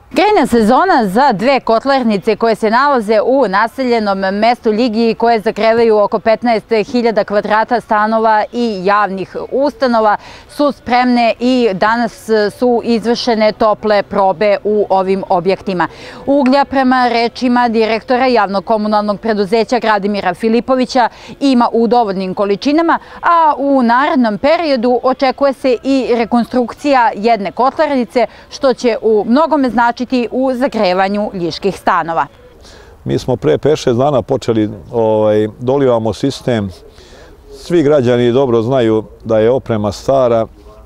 Grejna sezona za dve kotlarnice koje se nalaze u naseljenom mestu Ljigi i koje zagrevaju oko 15.000 kvadrata stanova i javnih ustanova su spremne i danas su izvršene tople probe u ovim objektima. Uglja, prema rečima direktora javnog komunalnog preduzeća Gradimira Filipovića, ima u dovoljnim količinama, a u narednom periodu očekuje se i rekonstrukcija jedne kotlarnice, što će u mnogome značiti u zagrevanju ljiških stanova. Mi smo pre 5-6 dana počeli dolivamo sistem. Svi građani dobro znaju da je oprema stara,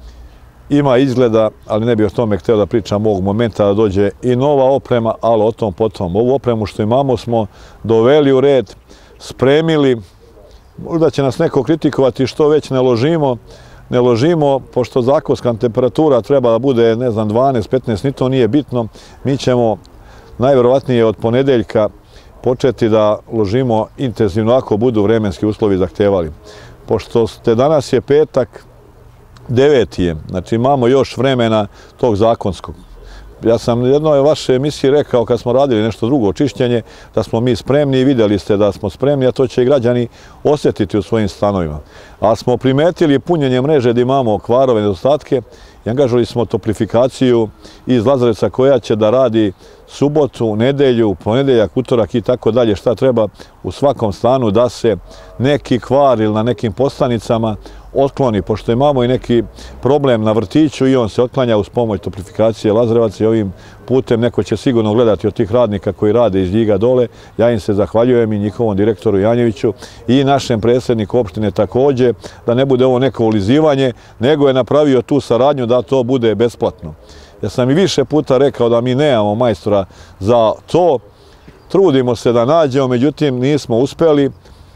ima izgleda, ali ne bih o tome htio da pričam ovog momenta, da dođe i nova oprema, ali o tom potom. Ovu opremu što imamo smo doveli u red, spremili. Možda će nas neko kritikovati što već ne ložimo, pošto zakonska temperatura treba da bude, ne znam, 12-15, ni to nije bitno. Mi ćemo najverovatnije od ponedeljka početi da ložimo intenzivno ako budu vremenski uslovi zahtevali. Pošto danas je petak, 9. je, znači imamo još vremena tog zakonskog. Ja sam u jednoj vaše emisiji rekao kad smo radili nešto drugo, čišćenje, da smo mi spremni i vidjeli ste da smo spremni, a to će i građani osjetiti u svojim stanovima. Ali smo primetili punjenje mreže da imamo kvarove, nedostatke i angažovali smo toplifikaciju iz Lazarevca koja će da radi subotu, nedelju, ponedeljak, utorak i tako dalje, šta treba u svakom stanu da se neki kvar ili na nekim postanicama otkloni, pošto imamo i neki problem na vrtiću i on se otklanja uz pomoć toplifikacije Lazarevac i ovim putem neko će sigurno gledati od tih radnika koji rade iz Ljiga dole. Ja im se zahvaljujem i njihovom direktoru Janjeviću i našem predsjedniku opštine također, da ne bude ovo neko ulizivanje, nego je napravio tu saradnju da to bude besplatno. Ja sam i više puta rekao da mi nemamo majstora za to, trudimo se da nađemo, međutim nismo uspjeli.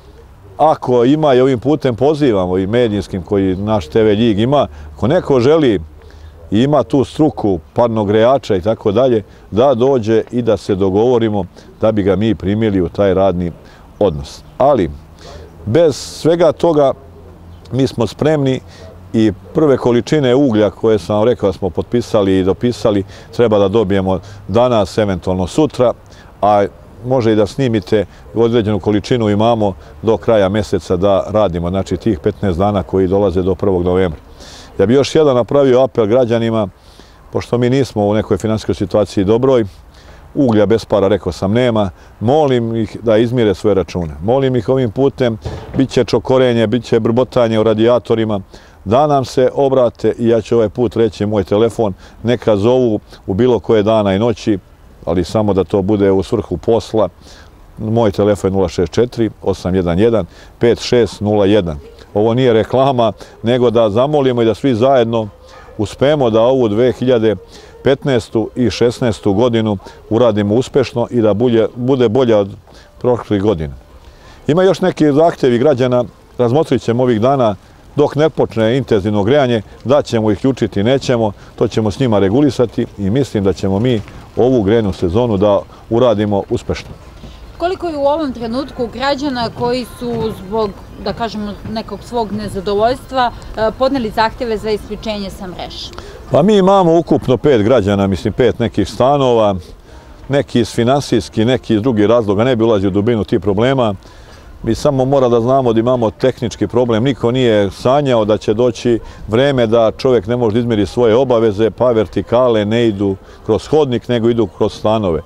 Ako ima i ovim putem pozivamo i medijskim koji naš TV Ljig ima, ako neko želi i ima tu struku parnog grejača i tako dalje, da dođe i da se dogovorimo da bi ga mi primili u taj radni odnos. Ali bez svega toga mi smo spremni i prve količine uglja koje sam vam rekao smo potpisali i dopisali treba da dobijemo danas, eventualno sutra, a može i da snimite određenu količinu imamo do kraja mjeseca da radimo, znači tih 15 dana koji dolaze do 1. novembra. Ja bi još jedan napravio apel građanima, pošto mi nismo u nekoj finansijskoj situaciji dobroj, uglja bez para, rekao sam, nema, molim ih da izmire svoje račune. Molim ih ovim putem, bit će čokorenje, bit će brbotanje u radijatorima, da nam se obrate i ja ću ovaj put reći moj telefon, neka zovu u bilo koje dana i noći, ali samo da to bude u svrhu posla. Moj telefon je 064 811 5601. Ovo nije reklama, nego da zamolimo i da svi zajedno uspemo da ovu 2015. i 2016. godinu uradimo uspešno i da bude bolja od prošlih godina. Ima još neki zahtjevi građana, razmotrit ćemo ovih dana dok ne počne intenzivno grejanje, da ćemo ih ključiti, nećemo, to ćemo s njima regulisati i mislim da ćemo mi ovu grejnu sezonu da uradimo uspešno. Koliko je u ovom trenutku građana koji su zbog, da kažemo, nekog svog nezadovoljstva podneli zahtjeve za isključenje sa mreže? Pa mi imamo ukupno 5 građana, mislim 5 nekih stanova, neki iz finansijski, neki iz drugih razloga, ne bi ulazio u dubinu tih problema. Mi samo mora da znamo da imamo tehnički problem. Niko nije sanjao da će doći vreme da čovjek ne može izmjeri svoje obaveze, pa vertikale ne idu kroz hodnik, nego idu kroz stanove.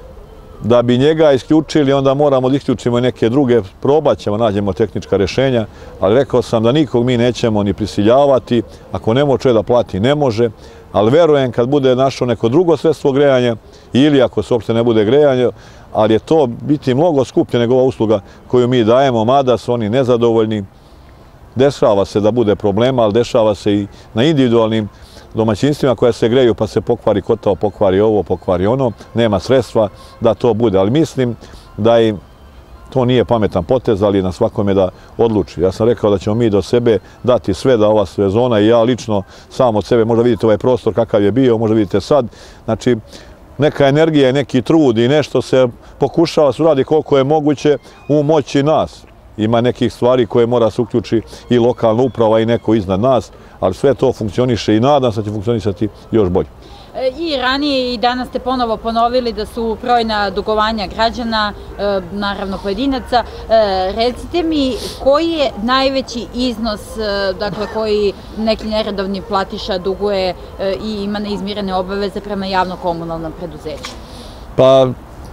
Da bi njega isključili, onda moramo da isključimo i neke druge, probat ćemo, nađemo tehnička rješenja, ali rekao sam da nikog mi nećemo ni prisiljavati, ako ne može čovjek da plati, ne može, ali verujem kad bude našao neko drugo sredstvo grejanja ili ako se uopšte ne bude grejanje, ali je to biti mnogo skuplje nego ova usluga koju mi dajemo, mada su oni nezadovoljni. Dešava se da bude problema, ali dešava se i na individualnim domaćinstvima koja se greju pa se pokvari kotao, pokvari ovo, pokvari ono, nema sredstva da to bude, ali mislim da i to nije pametan potez, ali na svakome da odluči. Ja sam rekao da ćemo mi do sebe dati sve da ova sezona i ja lično sam od sebe, možda vidite ovaj prostor kakav je bio, možda vidite sad, znači neka energija i neki trud i nešto se pokušava se uradi koliko je moguće u moći nas. Ima nekih stvari koje mora se uključi i lokalna uprava i neko iznad nas, ali sve to funkcioniše i nadam se da će funkcionisati još bolje. I ranije i danas ste ponovo ponovili da su brojna dugovanja građana, naravno pojedinaca. Recite mi, koji je najveći iznos koji neki neredovni platiša duguje i ima neizmirene obaveze prema javno-komunalnom preduzeću? Pa,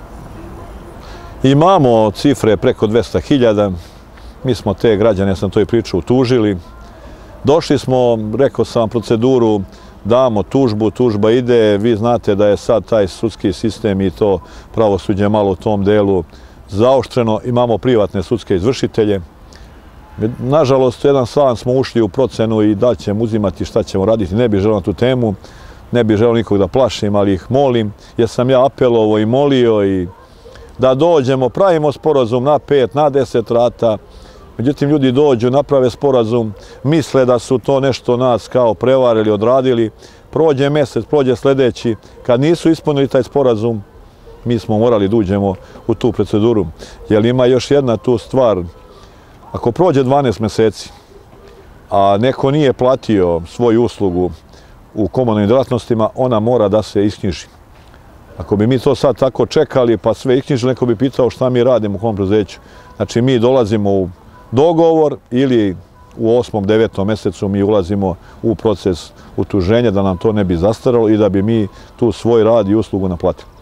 imamo cifre preko 200.000. Mi smo te građane, ja sam to i pričao, tužili. Došli smo, rekao sam, proceduru, damo tužbu, tužba ide, vi znate da je sad taj sudski sistem i to pravosuđe malo u tom delu zaoštreno, imamo privatne sudske izvršitelje. Nažalost, jedan sam smo ušli u procenu i da ćemo uzimati šta ćemo raditi, ne bih želeo na tu temu, ne bih želeo nikog da plašim, ali ih molim, jer sam ja apelovao i molio i da dođemo, pravimo sporazum na 5, na 10 rata. Međutim, ljudi dođu, naprave sporazum, misle da su to nešto nas kao prevarili, odradili. Prođe mesec, prođe sljedeći. Kad nisu ispunili taj sporazum, mi smo morali da uđemo u tu proceduru. Jer ima još jedna tu stvar. Ako prođe 12 meseci, a neko nije platio svoju uslugu u komunalnim djelatnostima, ona mora da se isknjiži. Ako bi mi to sad tako čekali, pa sve isknjižili, neko bi pitao šta mi radimo u komunalnom preduzeću. Znači, mi dolazimo u dogovor ili u 8. 9. mesecu mi ulazimo u proces utuženja da nam to ne bi zastaralo i da bi mi tu svoj rad i uslugu naplatili.